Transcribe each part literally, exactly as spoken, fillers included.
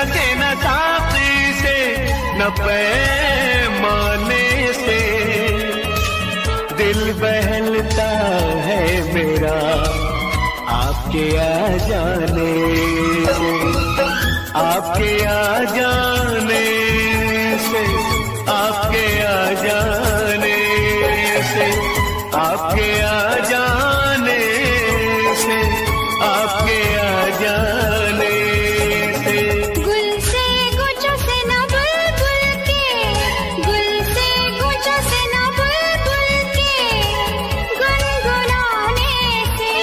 से न साथी से न पैमाने से, दिल बहलता है मेरा आपके आ जाने से, आपके आ जाने से, आपके आ जाने से, आपके आ जाने से, आपके आ जाने से। गुल से गुच्छों से न बुलबुल के, गुल से गुच्छों से न बुलबुल के गुनगुनाने से,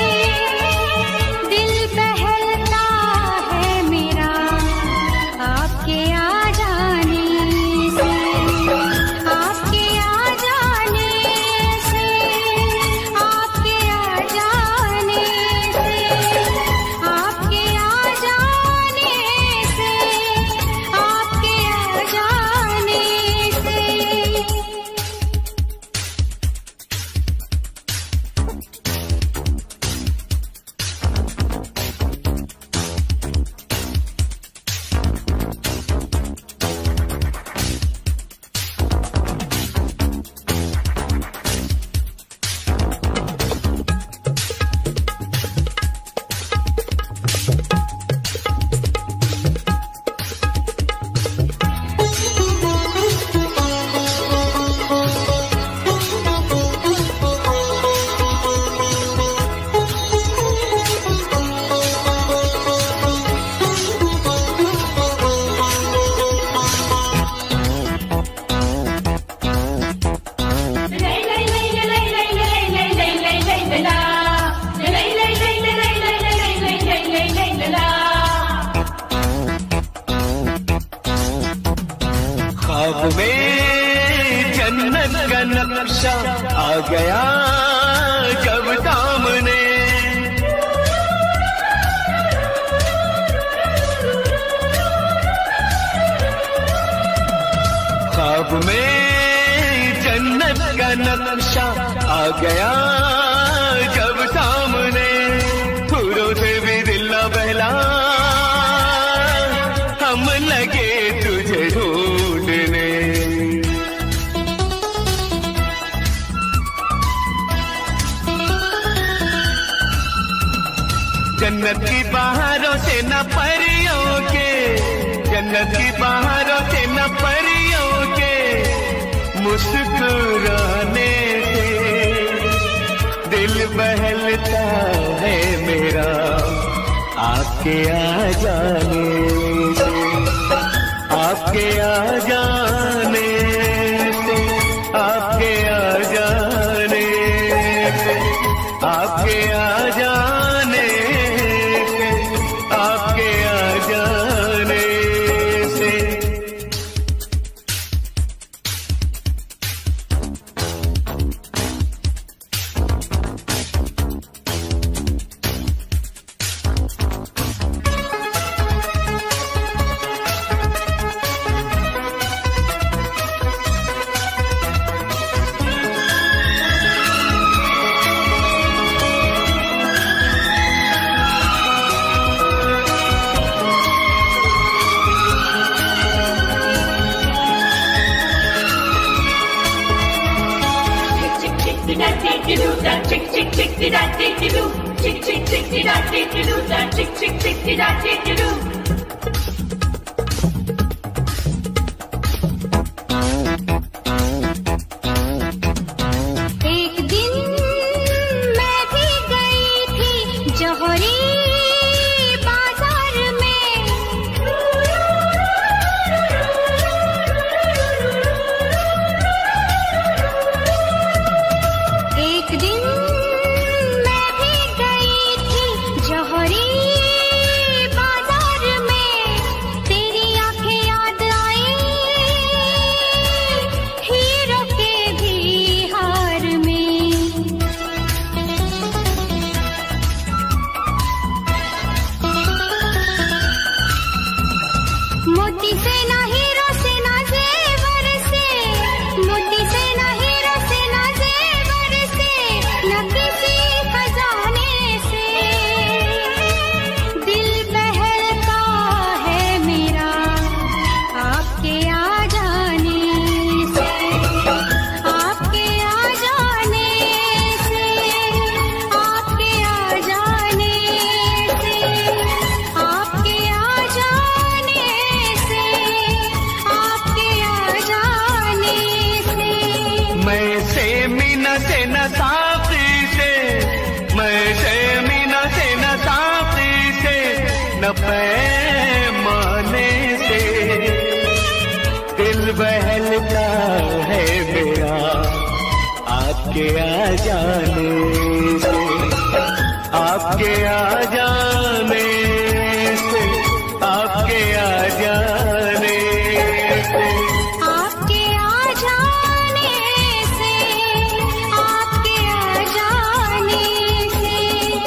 दिल बहलता है मेरा आपके आ जाने से, आपके आ जाने से, आपके आ जाने से, आपके आ जाने से, आपके आ जाने से। ख्वाब में जन्नत का नक्शा आ गया जब सामने, ख्वाब में जन्नत का नक्शा आ गया जब सामने, फूलों से भी दिल न बहला, हम लगे तुझे ढूंढने। जन्नत की बहारों से न परियों के, जन्नत की बहारों से न परियों के मुस्कुराने से, दिल बहलता है मेरा आपके आ जाने से, आपके आ जाने से, आपके आ जाने से, आपके आ जाने से, आपके आ जाने से। एक दिन मैं भी गई थी जौहरी बाजार में, एक दिन मैं भी गई थी जौहरी बाजार होने से दिल बहलता है मेरा आपके आ जाने से, आपके आ जाने से, आपके आ जाने से, आपके आ जाने से, आपके आ जाने से।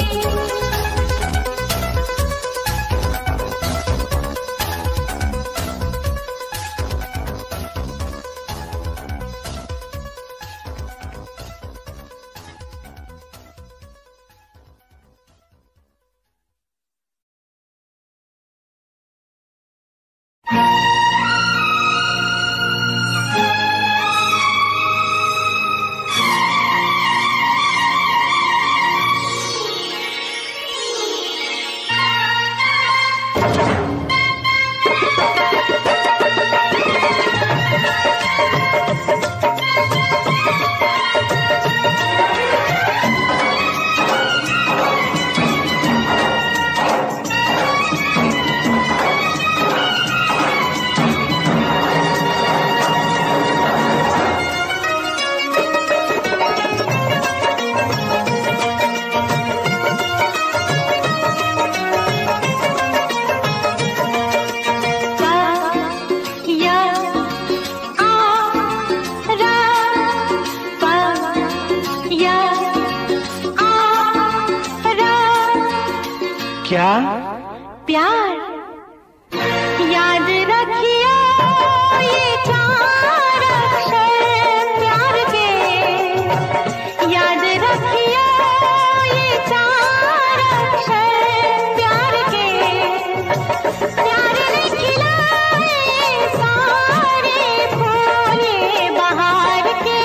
क्या? प्यार। याद रखिए ये चार अक्षर प्यार के, याद रखिए ये चार अक्षर प्यार के। प्यार ने खिलाए सारे फूले बहार के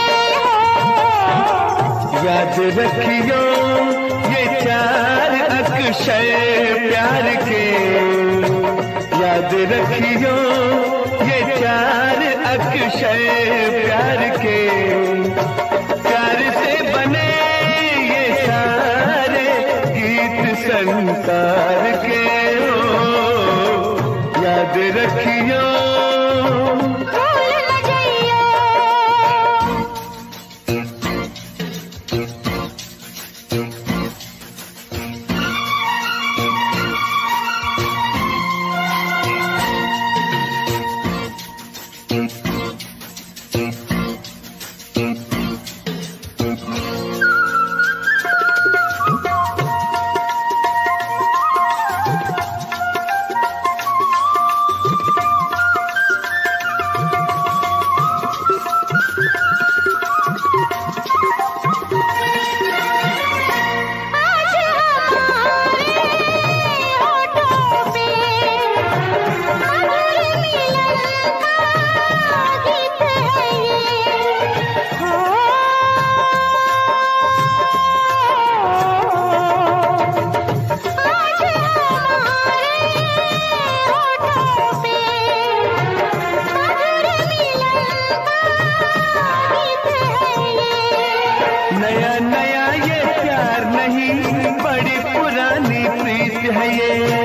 हो। याद रखियो ये चार अक्षर प्यार के, याद रखियो ये चार अक्षर प्यार के। प्यार से बने ये सारे गीत संसार के हो। याद रखियो नया नया ये प्यार नहीं, बड़ी पुरानी प्रीत है ये।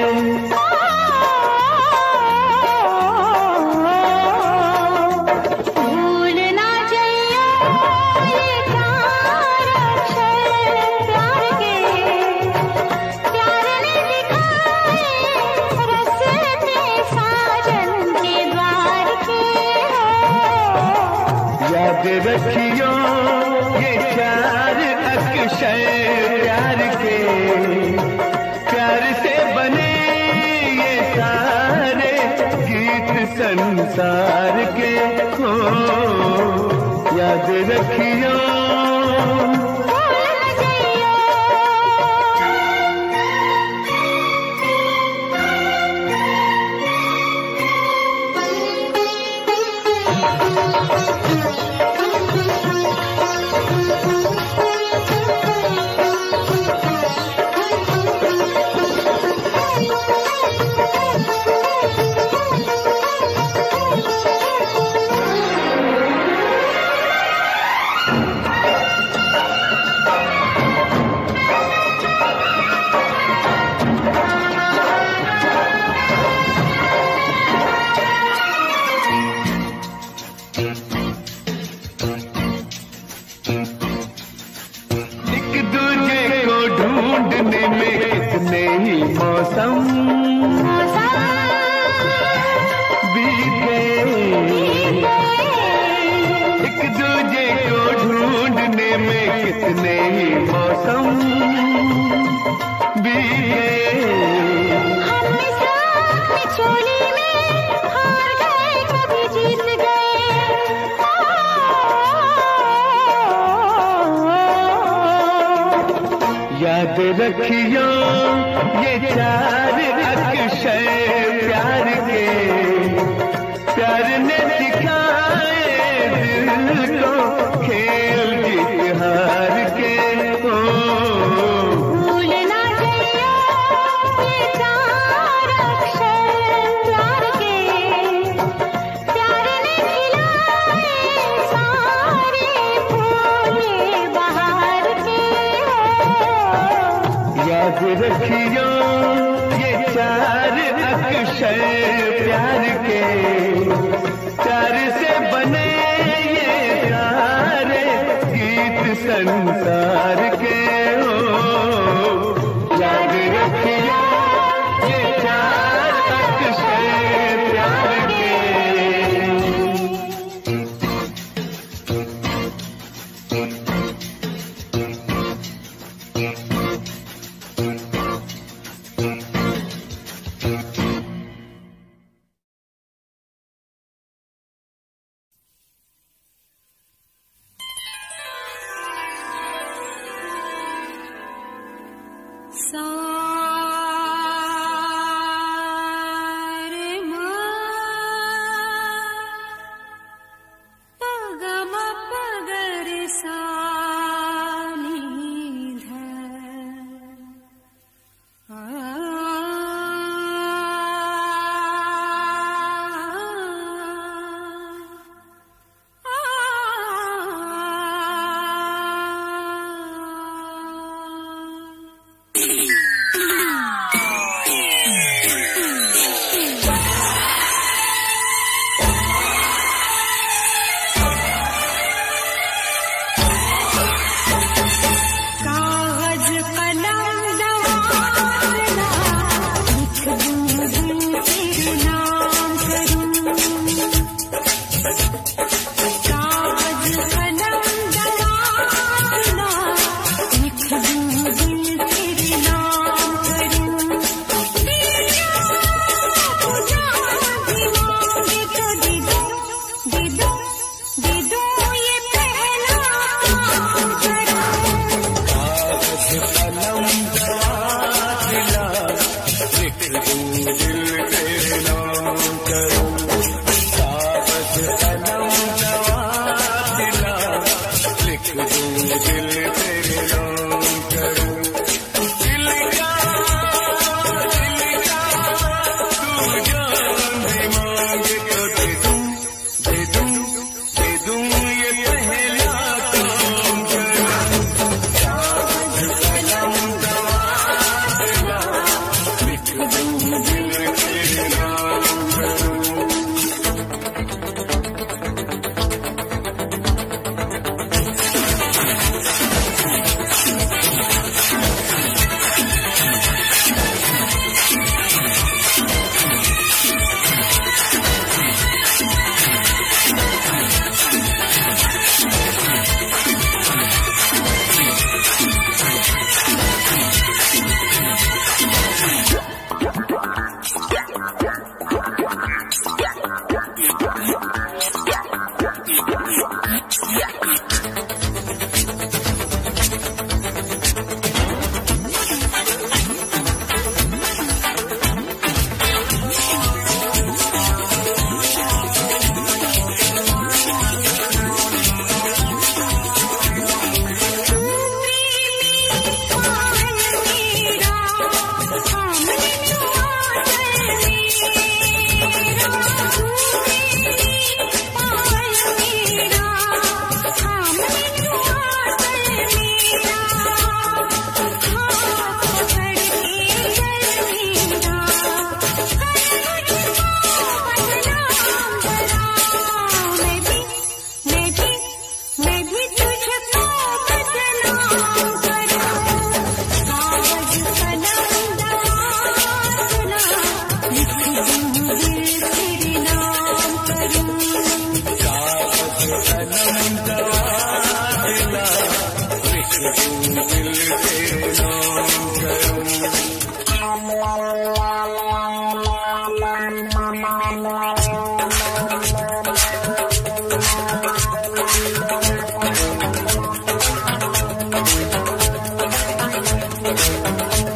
भूल ना जाइए ये चार अक्षर प्यार के। प्यार ने दिखाए रस्ते साजन के द्वार के हो। याद रखियो ये चार अक्षर प्यार के। प्यार से बने ये सारे गीत संसार के हो। याद रखियो रखियो ये चार अक्षर प्यार के, प्यार ने सिखाए दिल को खेल जीत हार के। ओ भूलना चाहिए ये चार अक्षर प्यार के, प्यार ने खिलाए सारे फूल बहार के। याद रखियो ये चार अक्षर प्यार के, प्यार से बने ये सारे गीत संसार के। हो याद रखियो ये चार अक्षर प्यार के। सारे माँ पगम पगर सानी धर आ कागज कलम दवाना लिख दूं दिल तेरे नाम करूं। कागज कलम दवाना लिख दूं दिल तेरे नाम करूं। दिया पूजा भी मांगे तो दे दो दे दो दे दो ये पहला काम करूं। कलम दिला लिख दूं दिल तेरे नाम करूं। कागज कलम दिला लिख दूं दिल तेरे नाम करूं। दिल का दिल का तू जान भी मांगे तो दे दूं दे दूं दे दूं ये पहला काम करूं। कागज कलम दिला लिख दूं दिल तेरे नाम करूं। Thank you.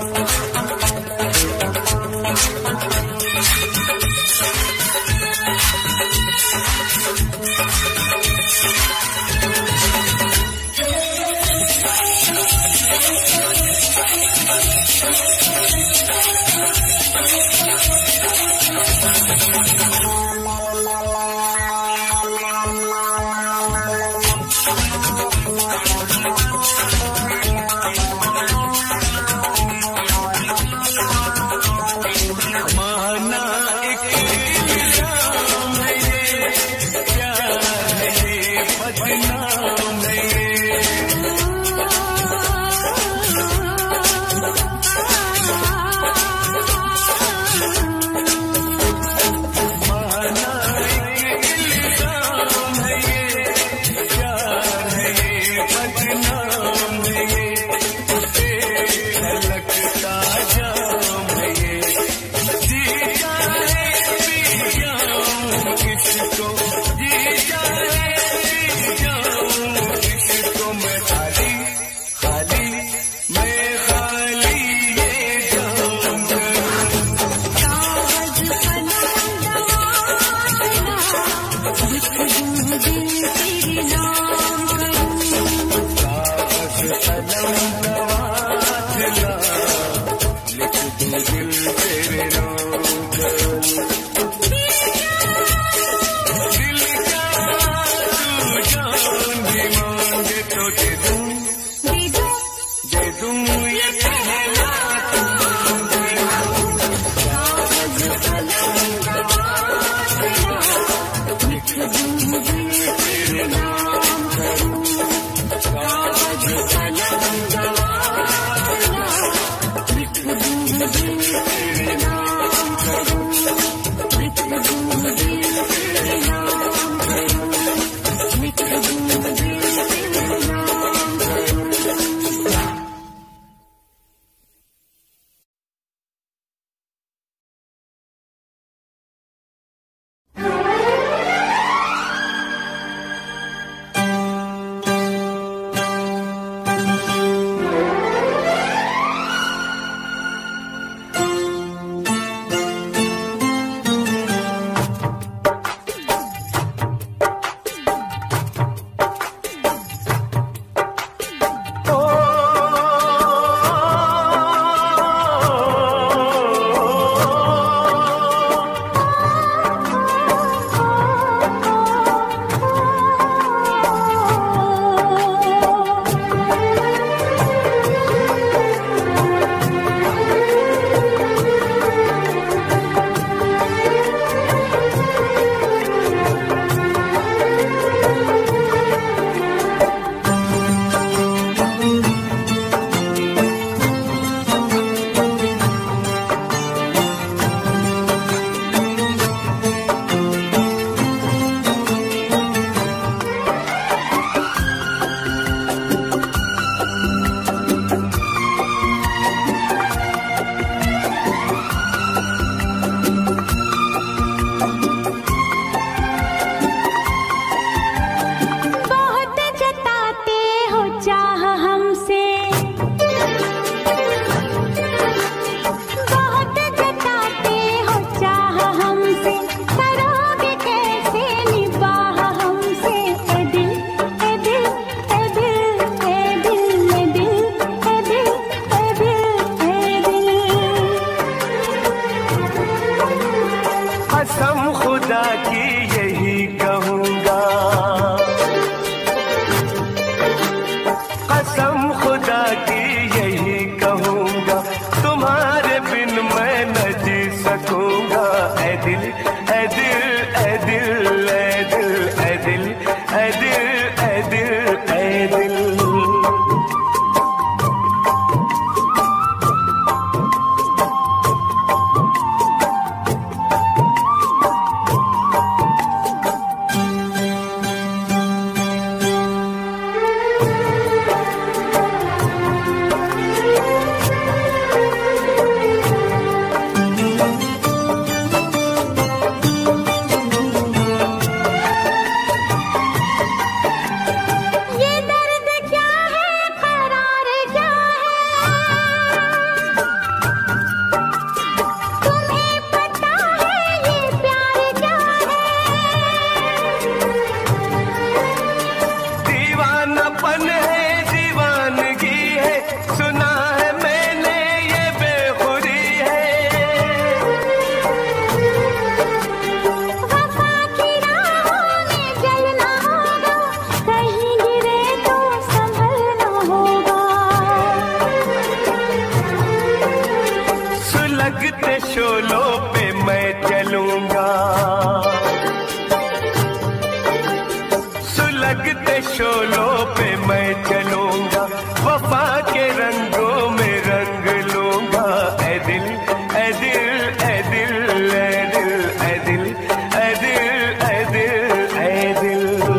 सुलगते शोलों पे मैं चलूंगा, वफा के रंगों में रंग लूंगा। ऐ दिल ऐ दिल ऐ दिल ऐ दिल ऐ दिल ऐ दिल ऐ दिल ऐ दिल।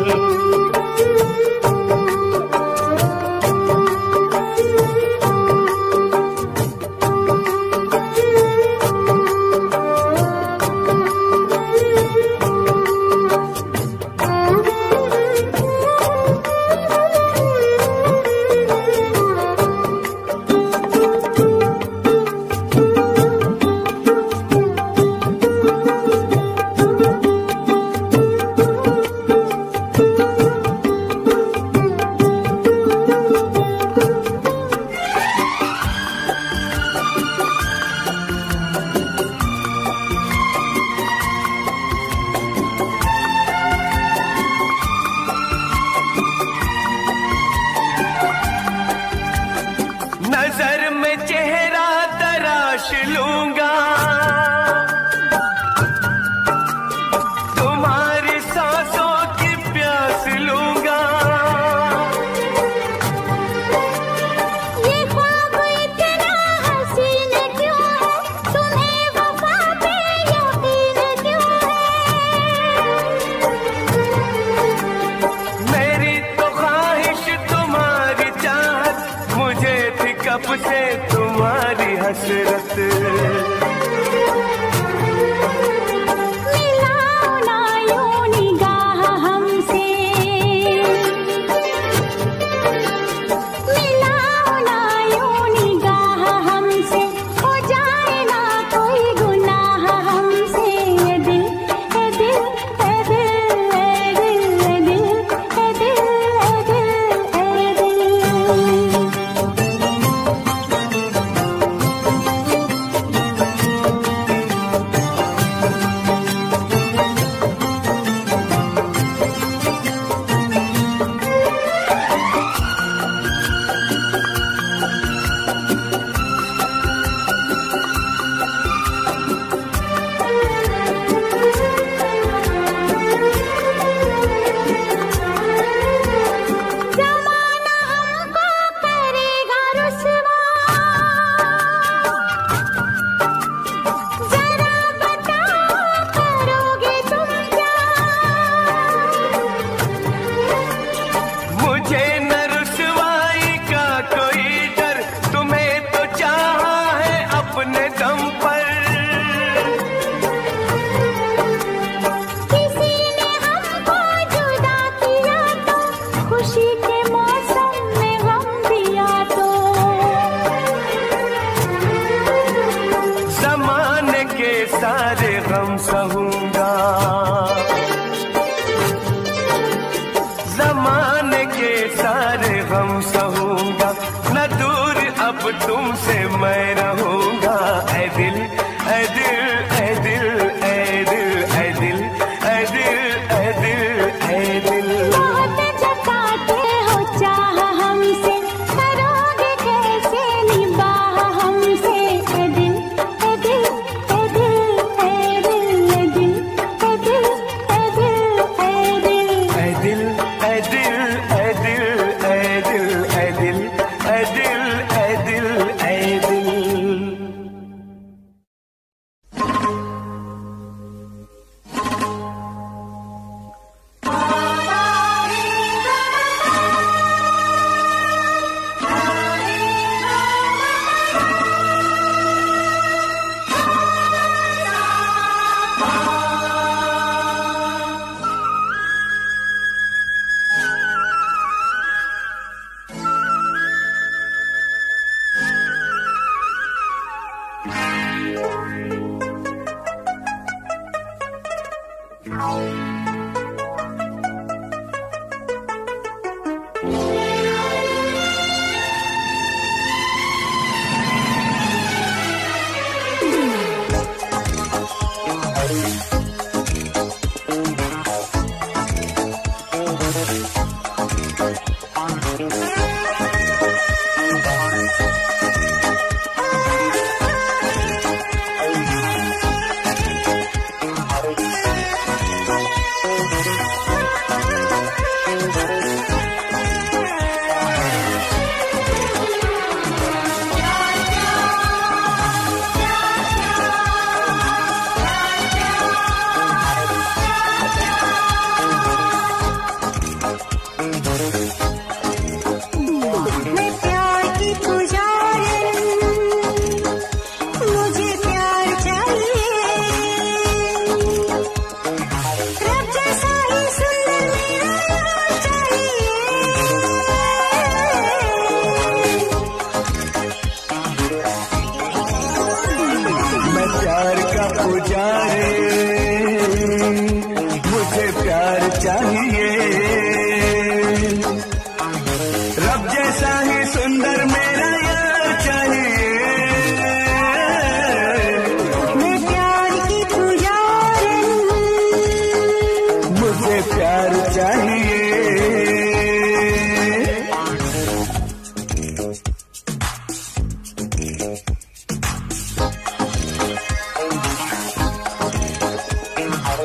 नजर में चेहरा तराश लूंगा, तुम्हारी सांसों की प्यास लूंगा। ये ख्वाब इतना हसीन क्यों है, तुम्हें वफा पे यकीन क्यों है। मेरी तो ख्वाहिश तुम्हारी चाहत, मुझे थी कब से तुम्हारी हसरत। मिलाओ ना यूं निगाह हमसे, मिलाओ ना यूं निगाह हमसे, हो जाए ना कोई गुनाह हमसे। ये दिल ये दिल ये दिल ये दिल ये दिल ये दिल ये दिल। ज़माना हमको करेगा रुसवा, जरा बताओ करोगे तुम क्या। मुझे न रुसवाई का कोई डर, तुम्हें तो चाहा है अपने दम पर। किसी ने हमको जुदा किया तो, खुशी के मौसम में गम दिया तो। ज़माने के सारे गम सहूंगा, ज़माने के सारे गम सहूंगा। न दूर अब तुमसे मैं रहूंगा। ऐ दिल ऐ दिल ऐ दिल ऐ दिल ऐ दिल ऐ दिल ऐ दिल ऐ दिल। बहुत जताते हो चाह हमसे, करोगे कैसे निबाह हमसे। ए दिल ए दिल ए दिल ए दिल ए दिल ए दिल ए दिल ए दिल। ऐ दिल ऐ दिल ऐ दिल ऐ दिल ऐ दिल ऐ दिल ऐ दिल ऐ दिल।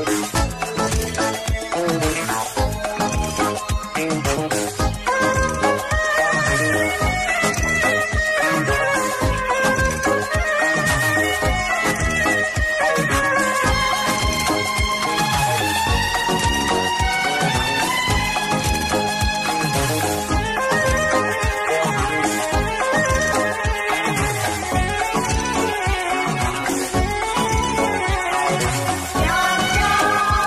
प्यार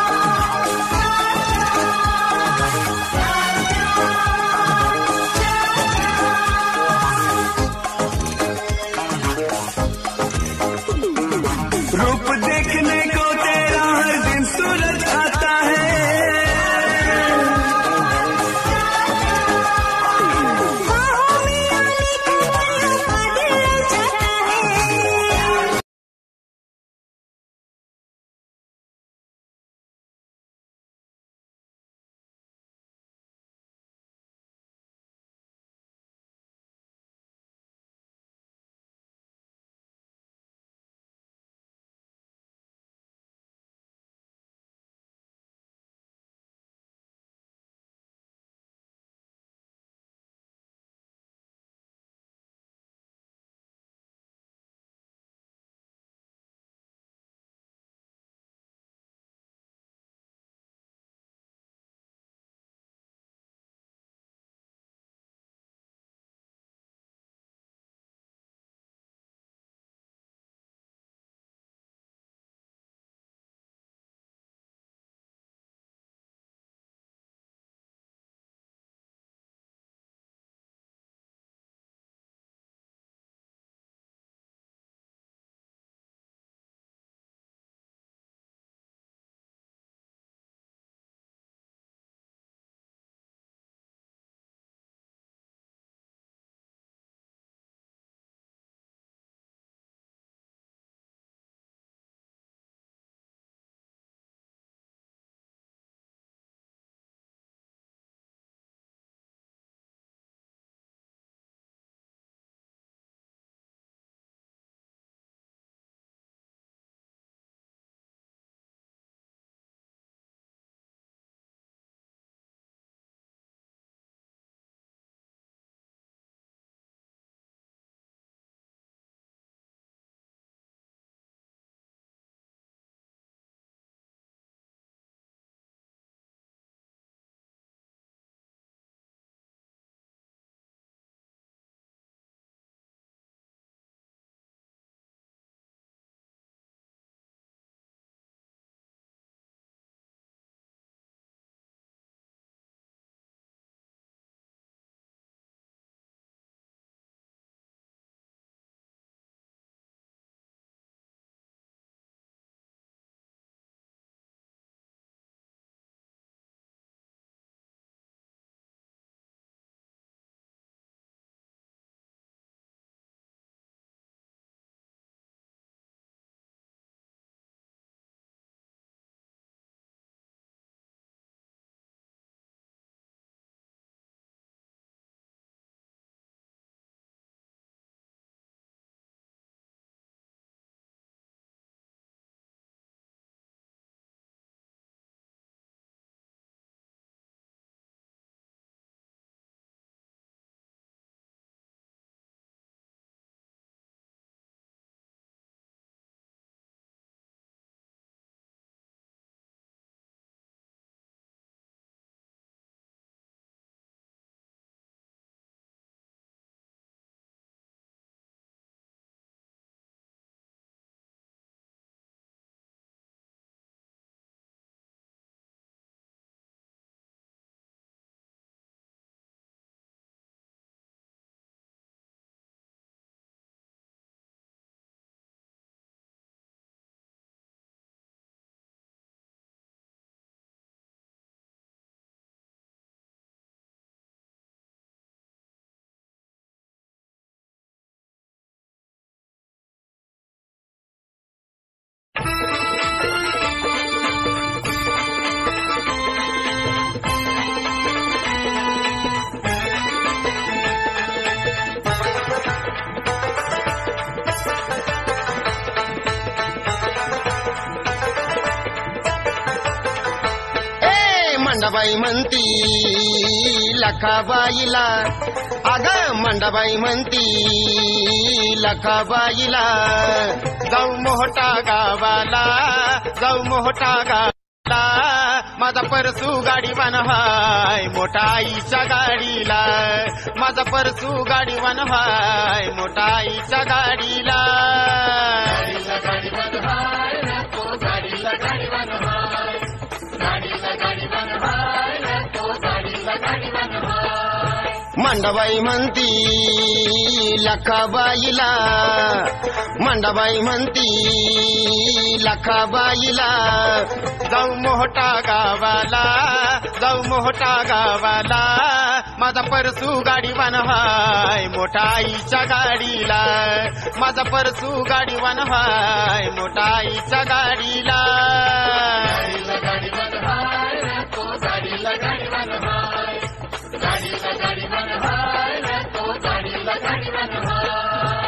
मंडाबाई म्हणती लखाबाईला, अग मंडाबाई म्हणती लखाबाईला, जाऊ मोठा गावाला, जाऊ मोठा गावाला, माझा परसू गाडी बनवाय मोठा आईच्या गाडीला, माझा परसू गाडी बनवाय मोठा आईच्या गाडीला, गाडीला गाडी बनवाय तो गाडीला गाडी बनवाय, गाडीला गाडी बनवाय तो गाडीला गाडी बनवाय. मंडाबाई म्हणती लखाबाईला, मंडाबाई म्हणती लखाबाईला, जाऊ मोठा गावाला, जाऊ मोठा गावाला, माझा परसू गाडी बनवाय मोठा आईच्या गाडीला, माझा परसू गाडी बनवाय मोठा आईच्या गाडीला, गाडीला गाडी बनवाय तो गाडीला गाडी बनवाय, गाडीला गाडी बनवाय तो गाडीला गाडी बनवाय.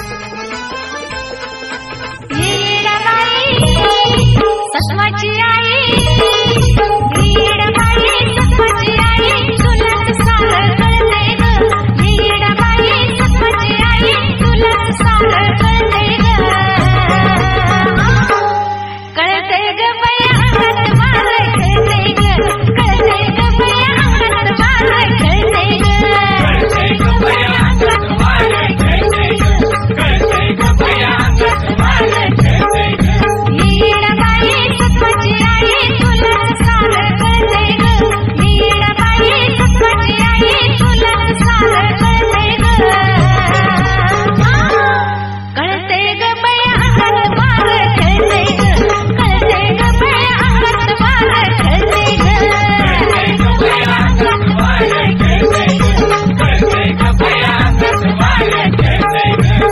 सत्वाची आई, लीडाबाई सत्वाची आई, तुलाच सारं कळतंय ग, लीडाबाई सत्वाची आई, तुलाच सारं कळतंय ग, कळतंय ग बया अंगात मारय कळतंय ग, कळतंय ग बया अंगात मारय कळतंय ग, कळतंय ग बया अंगात मारय कळतंय ग, कळतंय ग बया अंगात मारय कळतंय ग, लीडाबाई सत्वाची आई, तुलाच सारं कळतंय ग, लीडाबाई सत्वाची आई, तुलाच सारं कळतंय ग, कळतंय ग बया अंगात मारय कळतंय ग, कळतंय ग बया अंगात मारय कळतंय ग, कळतंय ग बया अंगात मारय कळतंय ग, कळतंय ग बया अंगात मारय कळतंय ग.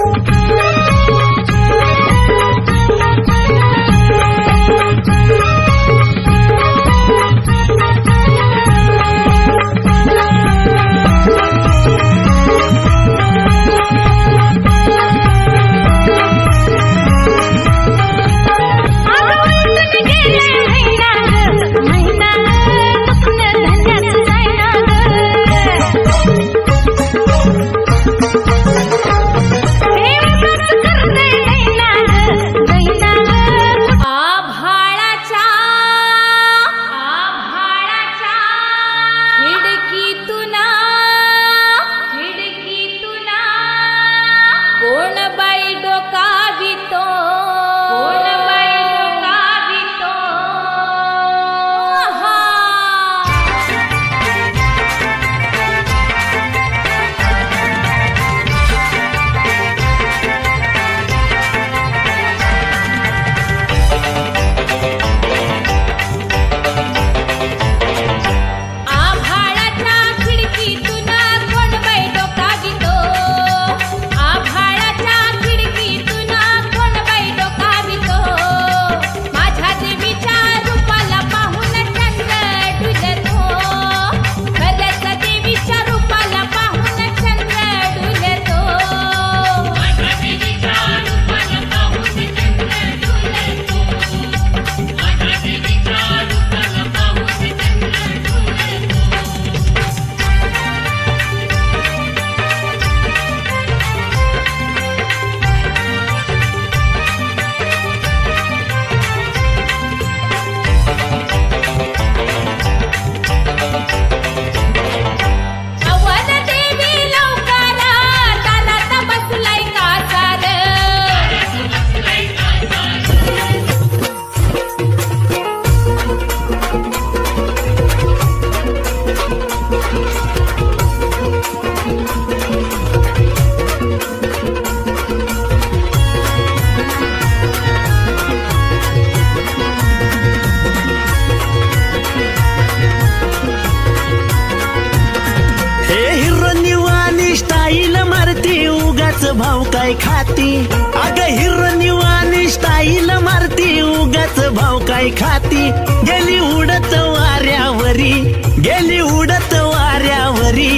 भाव काय खाती अग हिरनिवानी स्टाईल मारती उगाच भाव काय खाती गेली उडत वाऱ्यावरी गेली उडत वाऱ्यावरी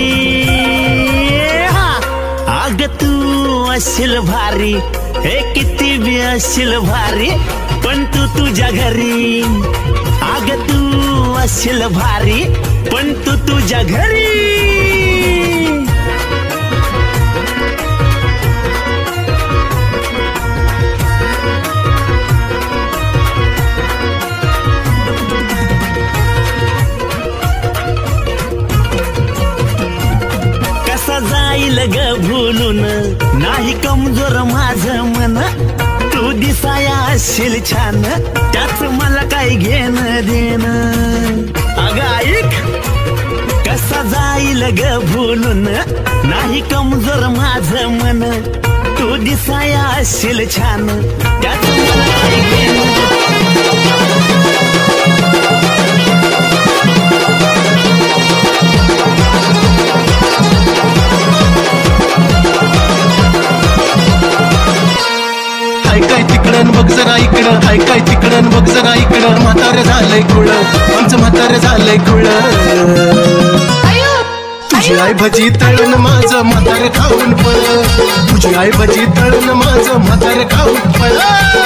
हा अग तू अशील भारी हे किती बी अशील भारी पण तू तुझ्या घरी अग तू असशील भारी पण तू तुझ्या घरी कसा जाईल ग भुलून नाही कमजोर माझं मन तू दिसाया असशील छान त्याच मला काय घेणं देणं अगं ऐक कसा जाईल ग भुलून नाही कमजोर माझं मन तू दिसाया असशील छान त्याच मला काय घेणं काय तिकडं बघ जरा इकडं हाय काय तिकडं बघ जरा इकडं म्हातारं झालंय खुळ आमचं म्हातारं झालंय खुळ तुझी आई भजी तळण माझं म्हातारं खाऊन पळ तुझी आई भजी तळण माझं म्हातारं खाऊन पळ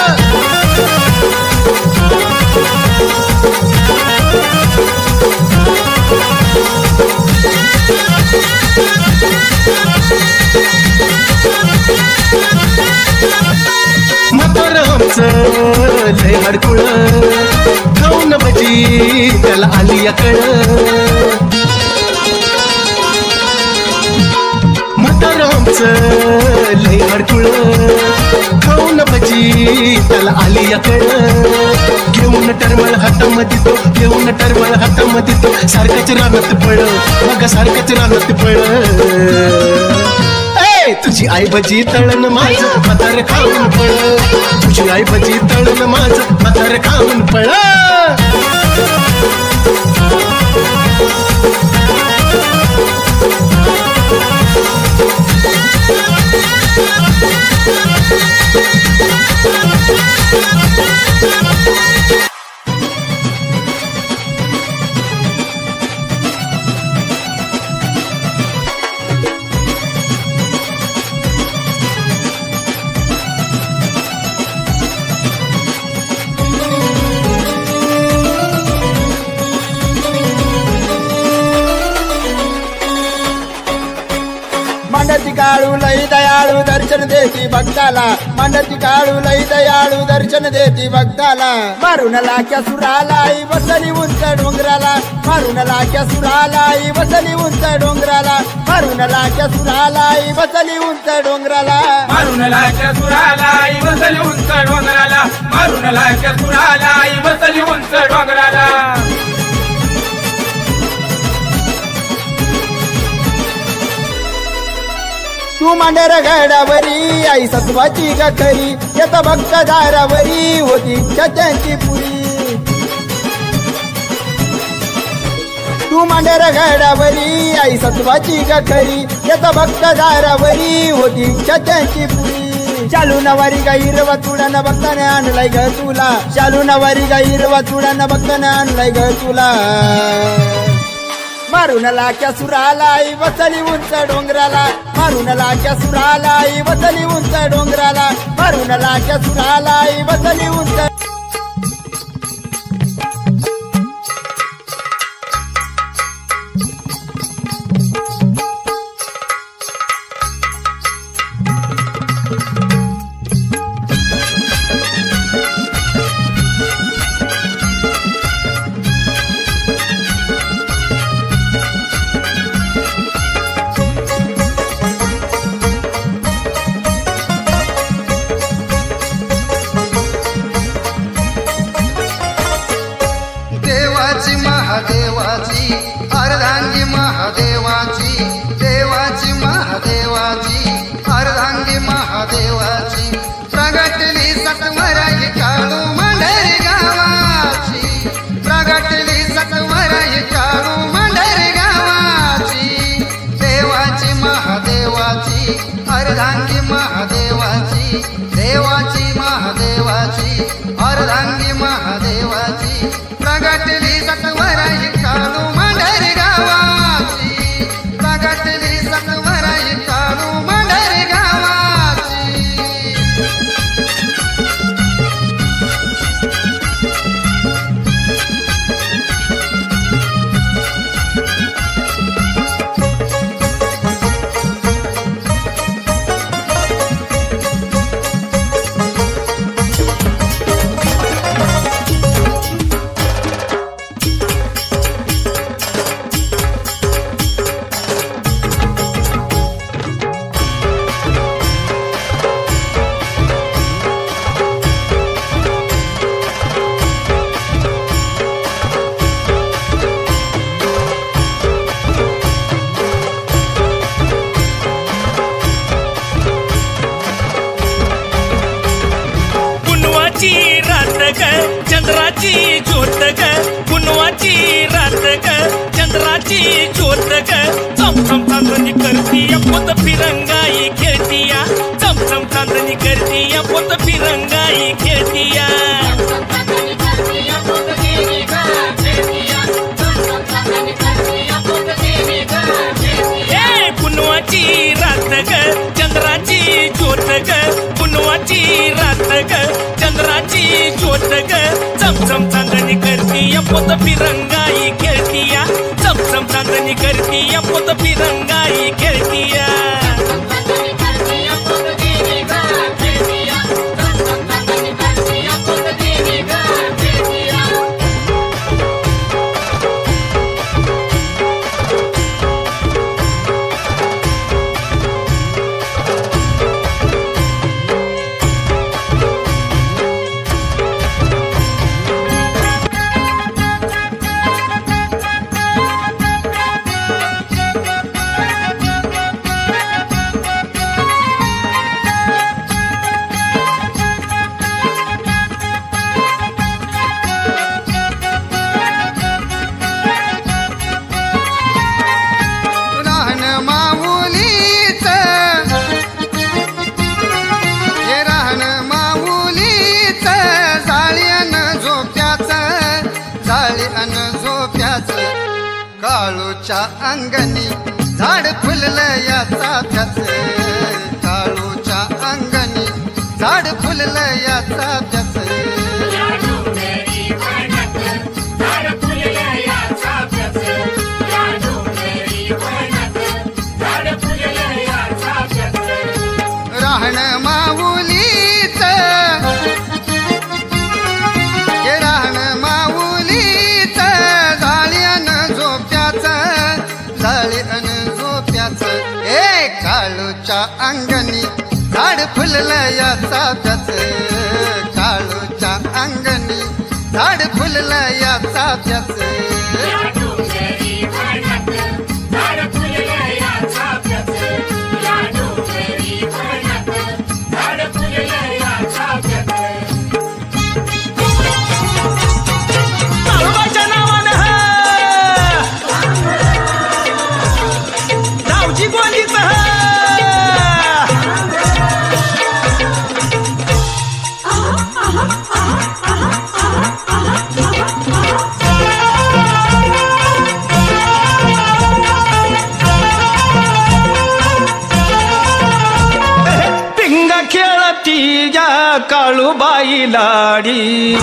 म्हातार आमचं लय हडकुळ खाऊन भजी त्याला आली अकळ म्हातार आमचं लय हडकुळ खाऊन भजी त्याला आली अकळ घेऊन टरमळ हातामध्ये तो घेऊन टरमळ हातामध्ये तो सारखंच रानात पळ मग सारखंच रानात पळ तुझी आई भजी तळण माझं म्हातारं खाऊन पळ तुझी आई भजी तळण माझं म्हातारं खाऊन पळ मांडती काळू लई दयाळू दर्शन देती भक्ताला मांडती काळू लई दयाळू दर्शन देती भक्ताला मारून लाख्या सुरालाई बसली उंच डोंगराला मारून लाख्या सुरालाई बसली उंच डोंगराला मारून लाख्या सुरालाई बसली उंच डोंगराला मारून लाख्या सुरालाई बसली उंच डोंगराला मारून लाख्या सुरालाई बसली उंच डोंगराला तू मांडर घडावरी आई सत्वाची गखरी येत भक्त दारावरी होती त्यांची पुरी तू मांडर घडावरी आई सत्वाची गखरी येत भक्त दारावरी होती त्यांची पुरी चालू नवारी गाईरवा तुडानं भक्ताने आणलाय ग तुला चालू नवारी गाईरवा तुडानं भक्ताने आणलाय ग तुला मारून लाख्या सुरालाई बसली उंच डोंगराला मारून लाख्या सुरालाई बसली उंच डोंगराला मारून लाख्या सुरालाई बसली उंच ग पुनवाची रात ग चंद्राची ज्योत ग चमचम चांदणी करती पोत फिरंगाई खेळतीया चमचम चांदणी करती पोत फिरंगाई खेळतीया हे पुनवाची रात ग चंद्राची ज्योत ग पुनवाची रात ग चंद्राची ज्योत ग चमचम चांदणी करती पोत फिरंगाई खेळतीया चमचम चांदणी करती पोत फिरंगाई खेळतीया काळूच्या अंगणी झाड फुललं या चाफ्याच काळूच्या अंगणी झाड फुललं या चाफ्याच राहण माऊलीच हे राहण माऊलीच झाळ्यान झोप्याच झाळ्यान झोप्याच ए काळूच्या अंगणी झाड फुललं या चाफ्याच काळूच्या अंगणी झाड फुललं या चाफ्याच काळूबाई लाडी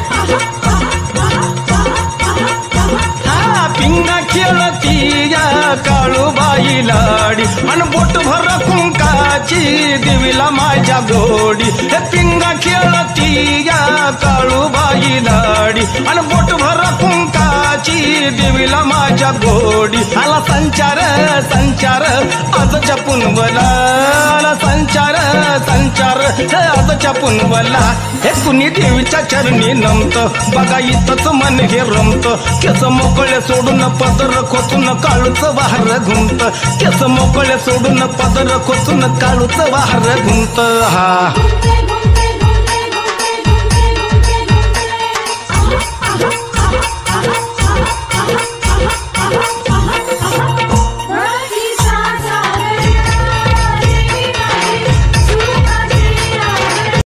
हा पिंगा खेळती या काळूबाई लाडी अन बोट भर कुंकाची देवीला माझ्या गोडी हे पिंगा खेळती या काळूबाई लाडी अन बोट भर कुंकाची देवीला माझ्या गोडी आला संचार संचार आजच्या पुनवला संचार संचार हे आजच्या पुनवला हे कुणी देवीच्या चरणी नमत बघा इथंच मन हे रमत केस मोकळे सोडून पदर खोचून काळूच वाहर घुमत केस मोकळे सोडून पदर खोचून काळूच वाहर घुमत हा